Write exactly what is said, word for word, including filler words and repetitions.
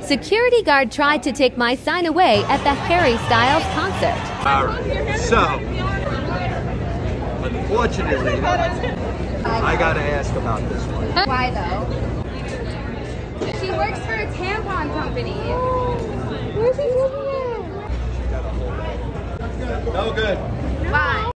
Security guard tried to take my sign away at the Harry Styles concert. Alright, so, unfortunately, I gotta ask about this one. Why though? She works for a tampon company. No good. Why?